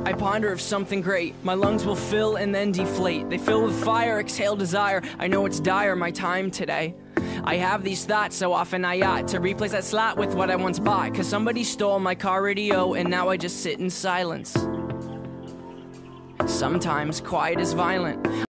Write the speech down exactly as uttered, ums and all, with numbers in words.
I ponder of something great. My lungs will fill and then deflate. They fill with fire, exhale desire. I know it's dire, my time today. I have these thoughts, so often I ought to replace that slot with what I once bought. Cause somebody stole my car radio and now I just sit in silence. Sometimes quiet is violent.